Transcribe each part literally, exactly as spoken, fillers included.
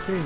Sim.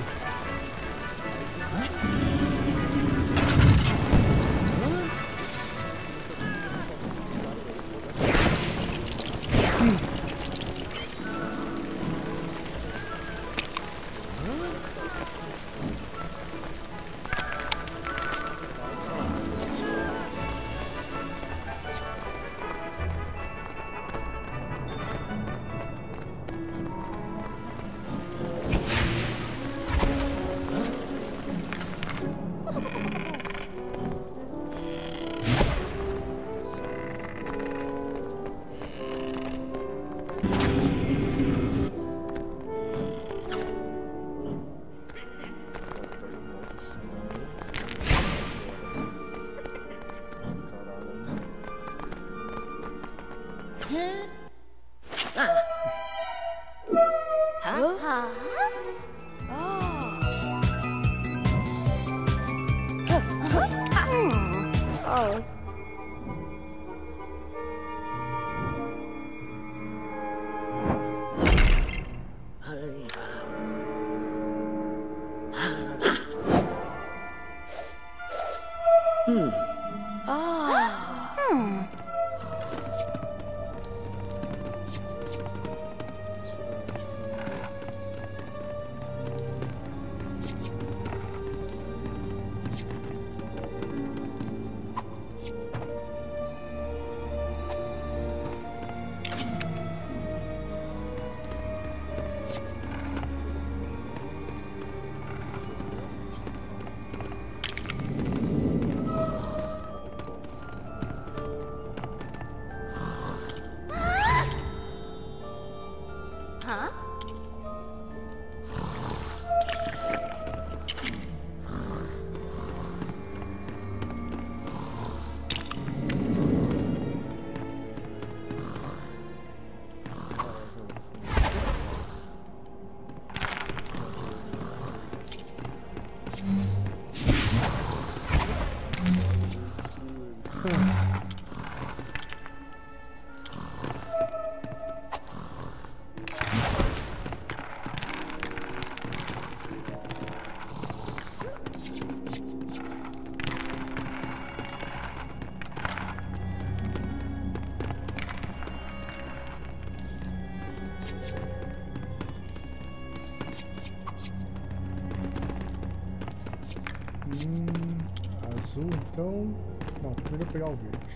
Então, não, primeiro eu vou pegar o verde.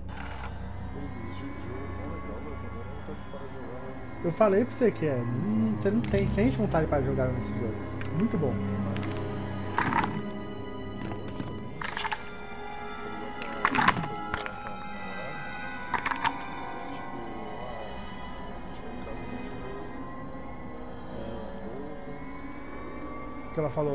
Eu falei pra você que é, hum, você não tem, sente vontade para jogar nesse jogo. Muito bom. O que ela falou?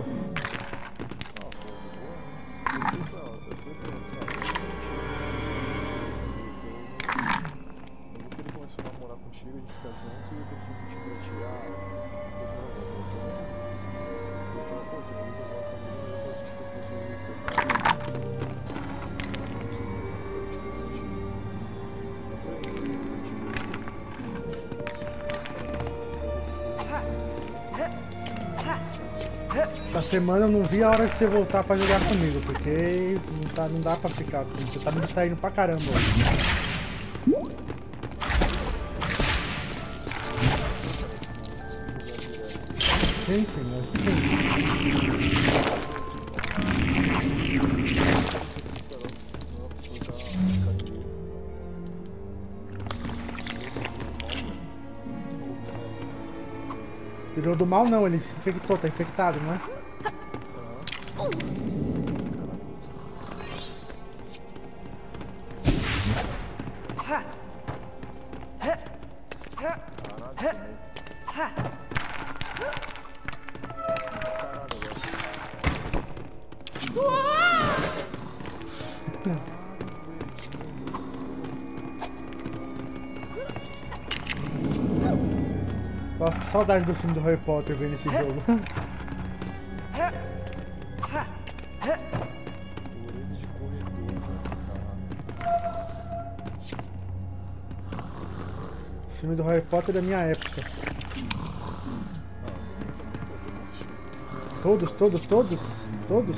Essa semana eu não vi a hora de você voltar pra jogar comigo, porque não, tá, não dá pra ficar com você, tá me distraindo pra caramba. Sim, sim, mas sim. Virou do mal não, ele se infectou, tá infectado, não é? Nossa, que saudade do filme do Harry Potter vendo esse jogo. O filme do Harry Potter é da minha época. Todos, todos, todos, todos.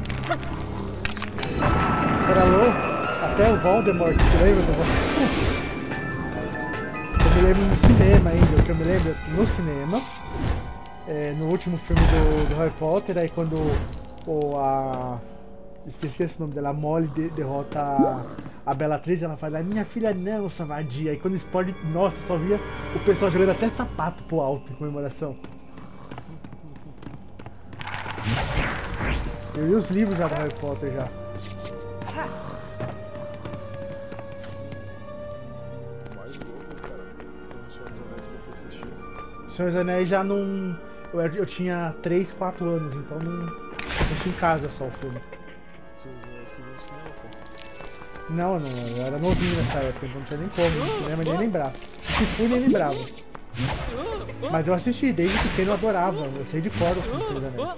Será louco? Até o Voldemort, você lembra do Voldemort? Eu me lembro no cinema ainda, o que eu me lembro no cinema, é, no último filme do, do Harry Potter, aí quando o, a... esqueci esse nome dela, a Molly de, derrota a, a Bellatrix, ela fala, minha filha não, Savadia. Aí quando explode, nossa, só via o pessoal jogando até sapato pro alto em comemoração. Eu li os livros já do Harry Potter já. Senhor dos Anéis já não... Eu, eu tinha três, quatro anos, então não... Eu tinha em casa só o filme. Senhor dos Anéis foi no cinema, pô? Não, não, eu era novinho nessa época, então não tinha nem como, não cinema nem lembrar. Se fui, nem lembrava. Mas eu assisti, desde pequeno eu adorava, eu sei de cor o filme Senhor dos Anéis.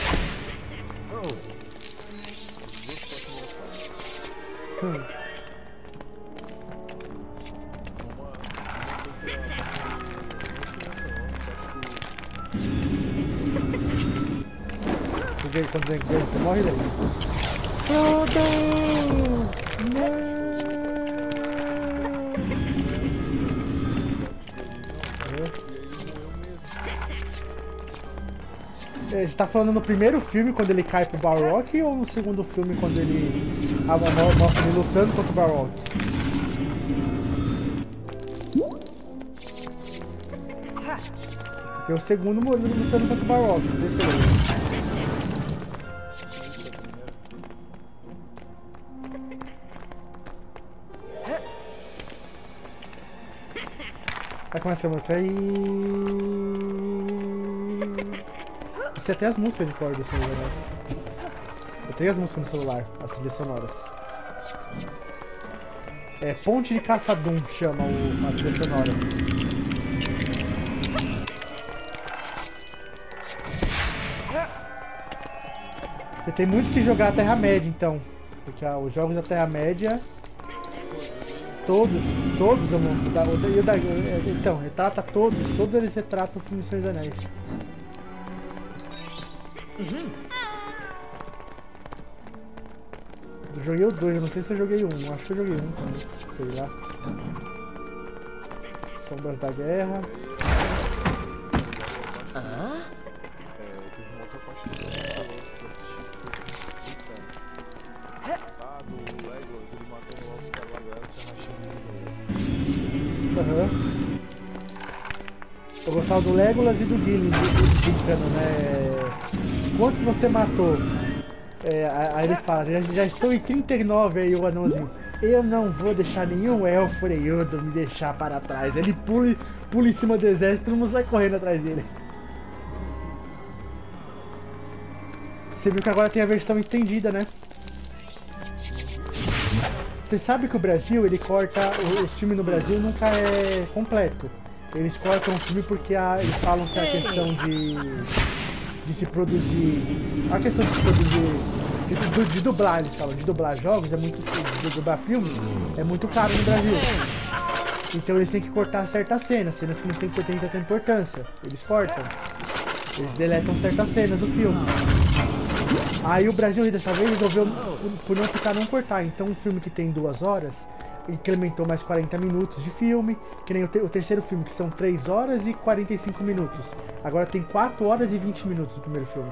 Hum. Quando vem com ele, você morre daí. Frodo! Não! Você tá falando no primeiro filme, quando ele cai pro Balrog, ou no segundo filme, quando ele ah, mostra ele lutando contra o Balrog? Tem o segundo lutando contra o Balrog, não sei se você lembra. Vai começar a música aí. Você tem as músicas de cor do Senhor dos Anéis. Eu tenho as músicas no celular, as trilhas sonoras. É Ponte de Caçadum chama o, a trilha sonora. Você tem muito que jogar a Terra-média então. Porque ah, os jogos da Terra-média. Todos, todos, amor. Da, o, da, então, retrata todos, todos eles retratam o filme Senhor dos Anéis. Uhum. Eu joguei o dois, eu não sei se eu joguei um, acho que eu joguei um também, sei lá. Sombras da Guerra. Ah? É, teve uma outra parte do cinema que eu assisti. Ah, do Legolas, ele matou lá os caras lá, galera, se arrastando. Aham. Eu gostava do Legolas e do Gimli, brincando, né? Quanto você matou? É, aí ele fala, já, já estou em trinta e nove, aí o anãozinho. Eu não vou deixar nenhum elfo freiodo me deixar para trás. Ele pula, pula em cima do exército e todo mundo sai correndo atrás dele. Você viu que agora tem a versão estendida, né? Você sabe que o Brasil, ele corta... O, o filme no Brasil nunca é completo. Eles cortam o filme porque a, eles falam que a questão de... de se produzir... A questão de se produzir... De, de dublar, eles falam. De dublar jogos é muito... De dublar filmes é muito caro no Brasil. Então eles têm que cortar certas cenas. Cenas que não tem, tem tanta importância. Eles cortam. Eles deletam certas cenas do filme. Aí o Brasil dessa vez resolveu por não ficar não cortar. Então um filme que tem duas horas incrementou mais quarenta minutos de filme, que nem o, te o terceiro filme, que são três horas e quarenta e cinco minutos. Agora tem quatro horas e vinte minutos no primeiro filme.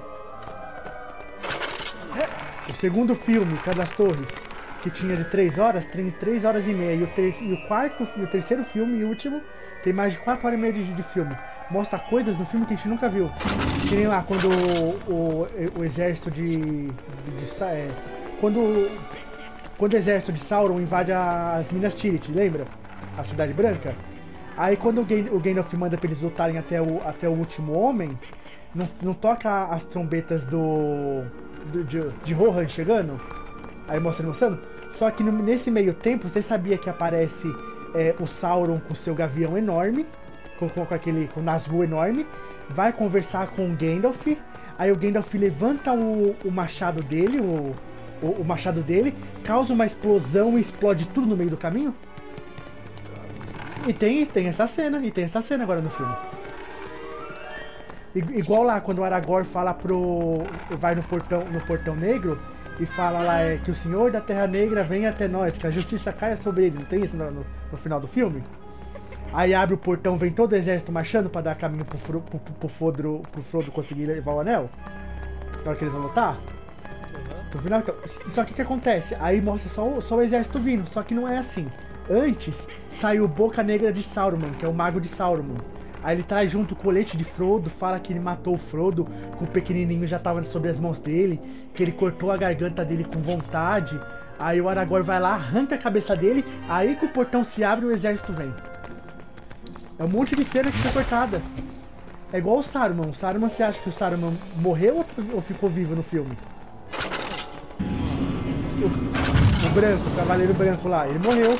O segundo filme, Cada das Torres, que tinha de três horas, tem três horas e meia. E o, ter e o quarto e o terceiro filme e último tem mais de quatro horas e meia de, de filme. Mostra coisas no filme que a gente nunca viu. Que nem lá, quando o, o, o exército de... de, de é, quando, quando o exército de Sauron invade as Minas Tirith, lembra? A Cidade Branca. Aí quando o, Gan, o Gandalf manda pra eles lutarem até o, até o último homem, não, não toca as trombetas do... do de, de Rohan chegando? Aí mostra mostrando. Só que no, nesse meio tempo, você sabia que aparece é, o Sauron com seu gavião enorme, com, com, com aquele com Nazgûl enorme, vai conversar com o Gandalf. Aí o Gandalf levanta o, o machado dele, o, o, o machado dele, causa uma explosão e explode tudo no meio do caminho. E tem, tem essa cena, e tem essa cena agora no filme. I- igual lá, quando o Aragorn fala pro... vai no portão, no portão negro e fala lá é, que o Senhor da Terra Negra vem até nós, que a justiça caia sobre ele. Não tem isso no, no, no final do filme? Aí abre o portão, vem todo o exército marchando pra dar caminho pro, Fro, pro, pro, pro, Frodo, pro Frodo conseguir levar o anel. Na hora que eles vão lutar. No final, então, só que o que acontece? Aí mostra só o, só o exército vindo, só que não é assim. Antes, saiu Boca Negra de Sauron, que é o mago de Sauron. Aí ele traz junto o colete de Frodo, fala que ele matou o Frodo, que o pequenininho já tava sobre as mãos dele, que ele cortou a garganta dele com vontade. Aí o Aragorn vai lá, arranca a cabeça dele, aí que o portão se abre e o exército vem. É um monte de cena que foi cortada. É igual o Saruman. O Saruman, você acha que o Saruman morreu ou ficou vivo no filme? O, o branco, o cavaleiro branco lá, ele morreu.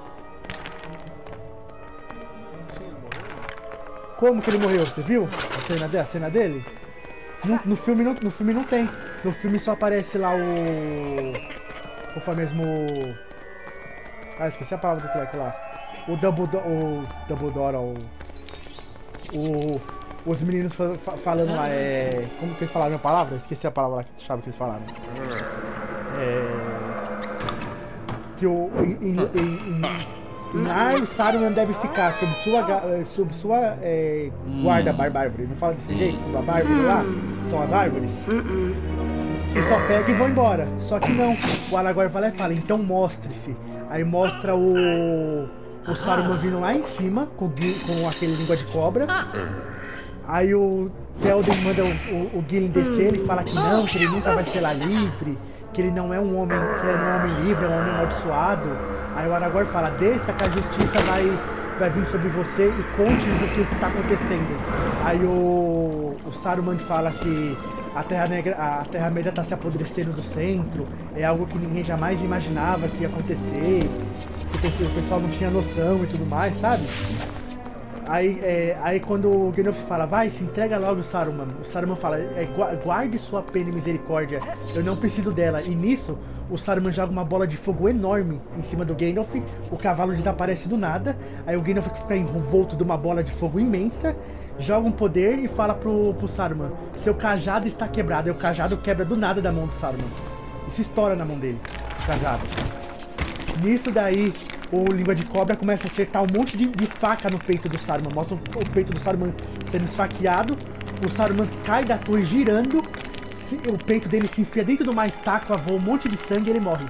Sim, ele morreu. Como que ele morreu? Você viu a cena, de, a cena dele? No, no, filme não, no filme não tem. No filme só aparece lá o... O famoso... Ah, esqueci a palavra do treco lá. O Dumbledore... O Dumbledore, o... O... Os meninos fa falando lá, é... Como que eles falaram a palavra? Esqueci a palavra lá, chave que eles falaram. É... Que o... Em, em, em, em ar, o Saruman deve ficar sob sua, sob sua é, guarda bárbaro. Não fala desse jeito, a bárbaro lá, são as árvores. E só pega e vão embora. Só que não, o Aragorn vai lá e fala, então mostre-se. Aí mostra o... O Saruman vindo lá em cima, com, com aquele língua de cobra. Aí o Théoden manda o, o, o Gillen descer, ele fala que não, que ele nunca vai ser lá livre, que ele não é um homem, que ele não é um homem livre, é um homem amaldiçoado. Aí o Aragorn fala, desça que a justiça vai, vai vir sobre você e conte-nos o que está acontecendo. Aí o, o Saruman fala que a Terra Negra, a Terra Negra está se apodrecendo do centro, é algo que ninguém jamais imaginava que ia acontecer, que o pessoal não tinha noção e tudo mais, sabe? Aí, é, aí quando o Gandalf fala, vai, se entrega logo, Saruman. O Saruman fala, é, guarde sua pena e misericórdia, eu não preciso dela. E nisso, o Saruman joga uma bola de fogo enorme em cima do Gandalf, o cavalo desaparece do nada, aí o Gandalf fica envolto de uma bola de fogo imensa, joga um poder e fala pro, pro Saruman, seu cajado está quebrado. Aí o cajado quebra do nada da mão do Saruman. E se estoura na mão dele, o cajado. Nisso daí, o língua de cobra começa a acertar um monte de, de faca no peito do Saruman. Mostra o, o peito do Saruman sendo esfaqueado. O Saruman cai da torre girando. Se, o peito dele se enfia dentro de uma estaca, voa um monte de sangue e ele morre.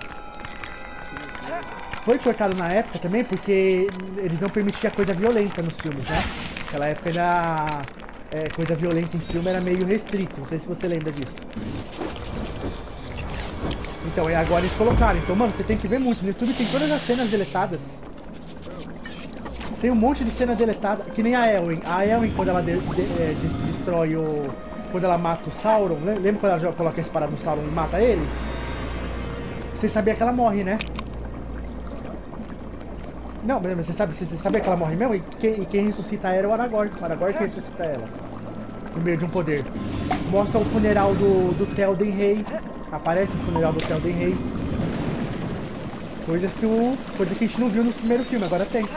Foi cortado na época também porque eles não permitiam coisa violenta nos filmes, né? Naquela época ainda é, coisa violenta em filme era meio restrito. Não sei se você lembra disso. Então, é agora eles colocaram. Então, mano, você tem que ver muito. No YouTube tem todas as cenas deletadas. Tem um monte de cenas deletadas. Que nem a Elwyn. A Elwyn, quando ela de, de, é, de, destrói o... Quando ela mata o Sauron. Lembra quando ela já coloca a espada no Sauron e mata ele? Você sabia que ela morre, né? Não, mas você, sabe, você sabia que ela morre mesmo? E quem, e quem ressuscita ela é o Aragorn. O Aragorn que ressuscita ela. No meio de um poder. Mostra o funeral do, do Théoden Rei. Aparece o funeral do Théoden Rei. Coisas que o. Coisa que a gente não viu no primeiro filme, agora tem.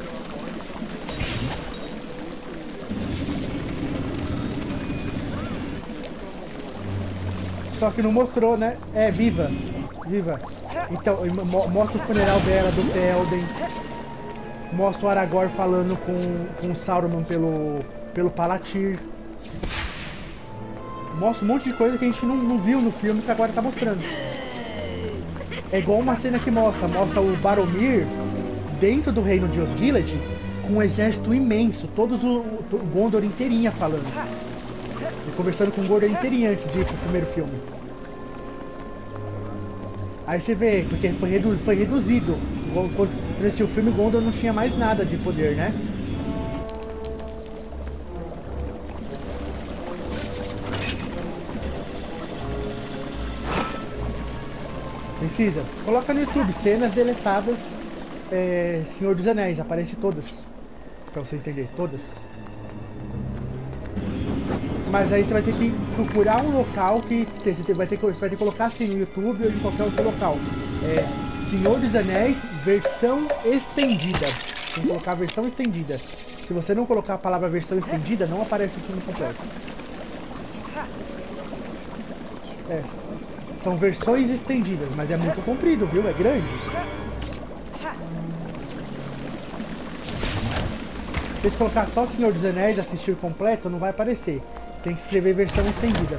Só que não mostrou, né? É, viva! Viva! Então, mo mostra o funeral dela, do Théoden. Mostra o Aragorn falando com, com o Sauron pelo, pelo Palatir. Mostra um monte de coisa que a gente não, não viu no filme que agora tá mostrando. É igual uma cena que mostra, mostra o Baromir dentro do reino de Osgiliath com um exército imenso, todos o, o Gondor inteirinha falando. E conversando com o Gondor inteirinha antes de ir pro primeiro filme. Aí você vê, porque foi, redu foi reduzido. Quando assistiu o filme, Gondor não tinha mais nada de poder, né? Precisa? Coloca no YouTube, cenas deletadas, é, Senhor dos Anéis, aparece todas. Pra você entender, todas. Mas aí você vai ter que procurar um local que você vai ter que, você vai ter que colocar assim no YouTube ou em qualquer outro local. É, Senhor dos Anéis, versão estendida. Tem que colocar a versão estendida. Se você não colocar a palavra versão estendida, não aparece o filme completo. É, são versões estendidas, mas é muito comprido, viu? É grande. Se você colocar só o Senhor dos Anéis, assistir completo, não vai aparecer. Tem que escrever versão estendida.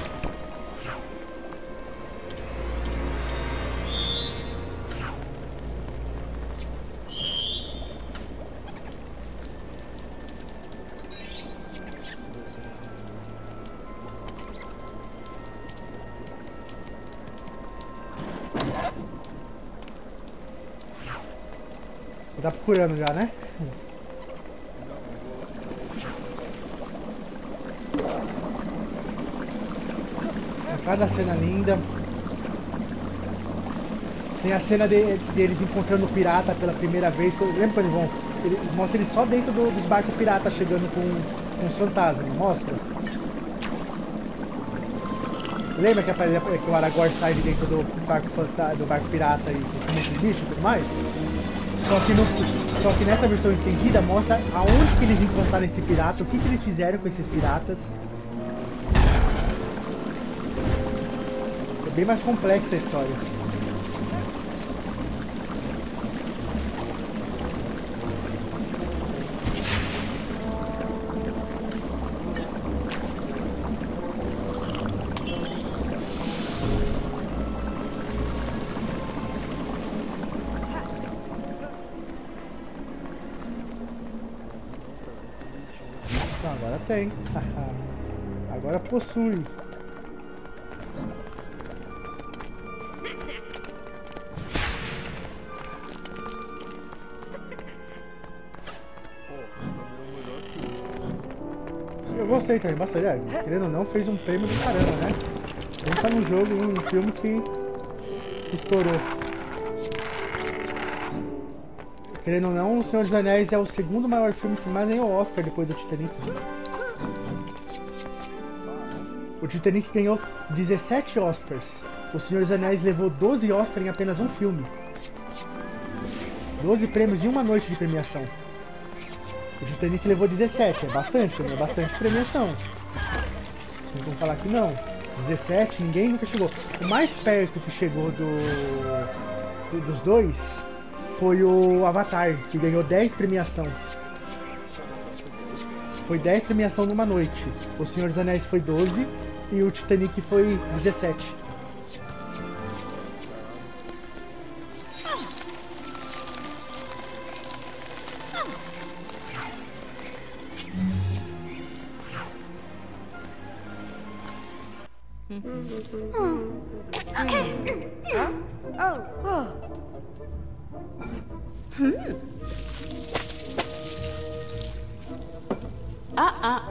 Tá procurando já, né? Cada cena linda. Tem a cena de, deles encontrando o pirata pela primeira vez. Lembra quando eles vão? Ele, mostra eles só dentro do, dos barcos piratas chegando com, com os fantasmas, não mostra? Lembra que, aparece, que o Aragorn sai de dentro do barco, do barco pirata e com muitos bichos e tudo mais? Só que, no, só que nessa versão estendida mostra aonde que eles encontraram esse pirata, o que, que eles fizeram com esses piratas. É bem mais complexa a história. Agora tem. Agora possui. Eu gostei também, bastante. É, querendo ou não, fez um prêmio do caramba, né? Pensa num jogo, um filme que estourou. Querendo ou não, O Senhor dos Anéis é o segundo maior filme que mais ganhou Oscar depois do Titanic. O Titanic ganhou dezessete Oscars. O Senhor dos Anéis levou doze Oscars em apenas um filme. doze prêmios em uma noite de premiação. O Titanic levou dezessete, é bastante, é bastante premiação. Vocês vão falar que não. dezessete, ninguém nunca chegou. O mais perto que chegou do, do dos dois foi o Avatar, que ganhou dez premiação. Foi dez premiação numa noite. O Senhor dos Anéis foi doze e o Titanic foi dezessete. Ah, ah.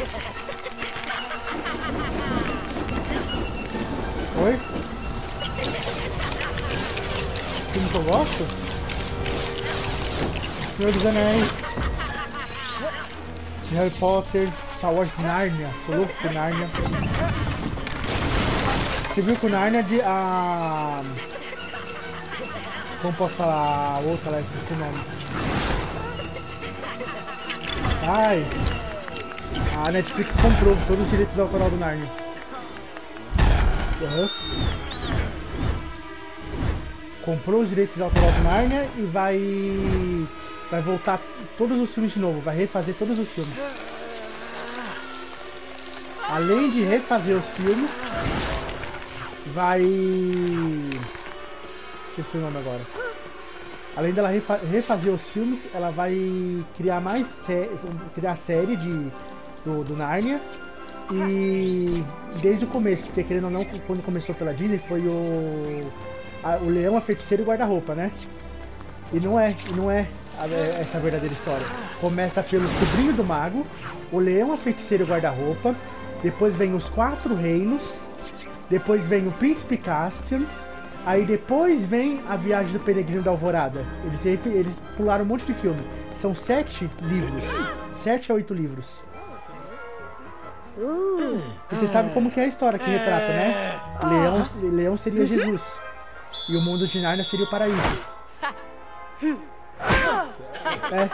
Oi? Filme que eu gosto? Senhor dos Anéis, Harry Potter, Star Wars, Narnia, sou louco por Narnia. Você viu que o Narnia de a... Como posso falar a outra lá, esqueci o nome. Ai, a Netflix comprou todos os direitos autorais do Narnia. Uhum. Comprou os direitos autorais do Narnia e vai vai voltar todos os filmes de novo, vai refazer todos os filmes. Além de refazer os filmes, vai... esqueci o nome agora. Além dela refa refazer os filmes, ela vai criar mais sé criar a série de, do, do Narnia. E desde o começo, porque querendo ou não, quando começou pela Disney foi o... A, o Leão, a Feiticeira e o Guarda-Roupa, né? E não é, e não é a, é essa a verdadeira história. Começa pelo Sobrinho do Mago, o Leão, a Feiticeira e o Guarda-Roupa, depois vem os Quatro Reinos, depois vem o Príncipe Caspian, aí depois vem a Viagem do Peregrino da Alvorada. Eles, eles pularam um monte de filme. São sete livros, sete a oito livros. E você sabe como que é a história que retrata, né? Leão, Leão seria Jesus. E o mundo de Narnia seria o paraíso. É.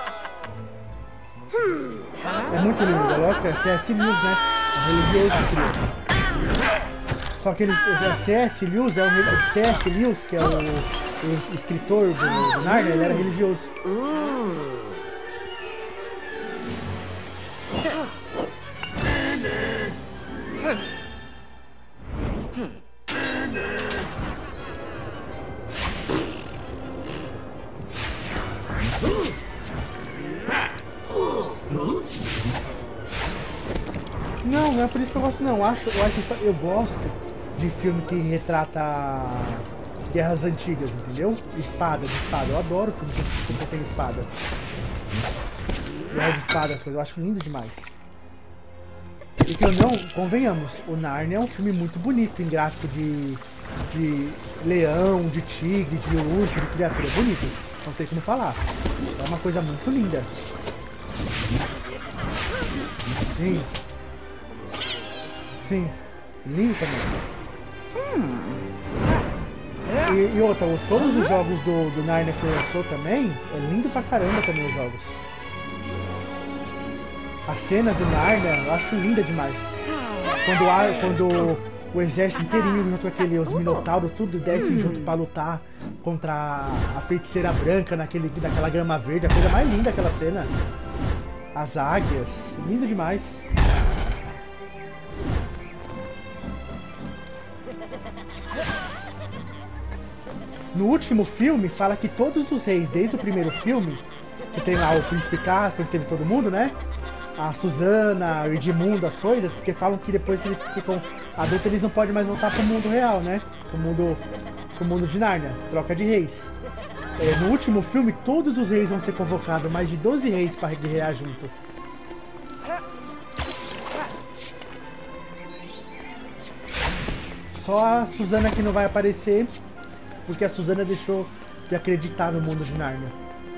É muito lindo, é louco, é C S Lewis, né? É religioso que cria. Só que ele, C S Lewis é o C S Lewis, que é o, o escritor do, do Narnia, ele era religioso. Não, não é por isso que eu gosto não. Eu acho, eu, acho, eu gosto de filme que retrata guerras antigas, entendeu? Espada, de espada. Eu adoro filme que, que tem espada. Guerra de espada, as coisas. Eu acho lindo demais. E que eu não, convenhamos, o Narnia é um filme muito bonito, em gráfico de, de leão, de tigre, de urso, de criatura. É bonito, não tem como falar. É uma coisa muito linda. Sim. Sim, lindo também. Hum. E, e outra, todos os jogos do, do Narnia que lançou também, é lindo pra caramba também os jogos. As cenas do Narnia, eu acho linda demais. Quando, há, quando o exército inteirinho, junto com aquele, os minotauros, tudo desce junto pra lutar contra a feiticeira branca naquele, naquela grama verde, a coisa mais linda aquela cena. As águias, lindo demais. No último filme, fala que todos os reis, desde o primeiro filme, que tem lá o Príncipe Caspian, que teve todo mundo, né? A Susana, o Edmundo, as coisas, porque falam que depois que eles ficam adultos, eles não podem mais voltar pro mundo real, né? Pro mundo, pro mundo de Narnia, troca de reis. É, no último filme, todos os reis vão ser convocados, mais de doze reis para guerrear junto. Só a Susana que não vai aparecer, porque a Susana deixou de acreditar no mundo de Narnia.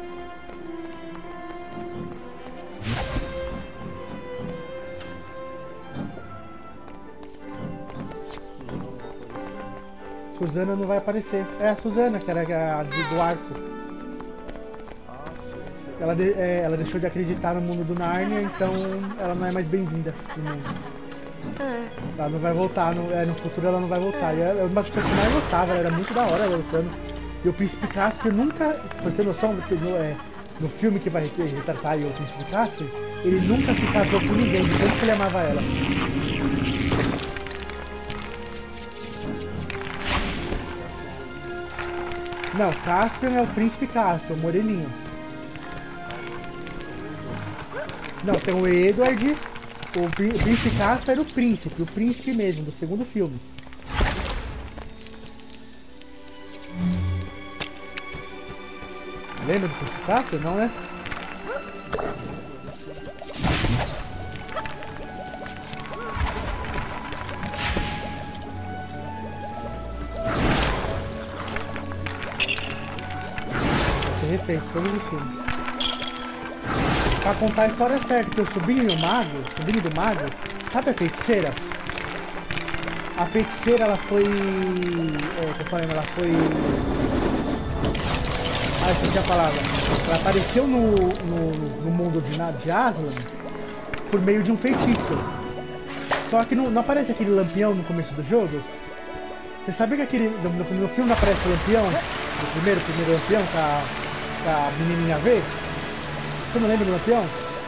Susana não vai aparecer. É a Susana, que era a do arco. Ah, sim, sim. Ela, de, é, ela deixou de acreditar no mundo do Narnia, então ela não é mais bem-vinda no mundo. Ela não vai voltar, no, é, no futuro ela não vai voltar. E ela, uma das coisas que mais gostava, ela era muito da hora ela lutando. E o Príncipe Caspian nunca, pra ter noção, no, é, no filme que vai retratar o Príncipe Caspian, ele nunca se casou com ninguém, de tanto que ele amava ela. Não, Caspian é o Príncipe Caspian, o moreninho. Não, tem o Edward, o Príncipe Caspian era o príncipe, o príncipe mesmo, do segundo filme. Lembra do Príncipe Caspian? Não, né? Perfeito, todos os filmes. Pra contar a história certa, que o sobrinho e o mago, o sobrinho do mago, sabe a feiticeira? A feiticeira, ela foi... É, tô falando, ela foi... Ah, esqueci a palavra. Ela apareceu no, no, no mundo de, de Aslan por meio de um feitiço. Só que não, não aparece aquele lampião no começo do jogo? Você sabia que aquele, no, no filme não aparece o lampião? O primeiro, primeiro lampião, com a, com a menininha V? Você não lembra do lampião?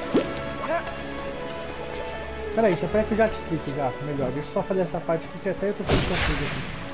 Peraí, só peraí que eu já te explico já, melhor. Deixa eu só fazer essa parte aqui que até eu tô ficando confuso aqui.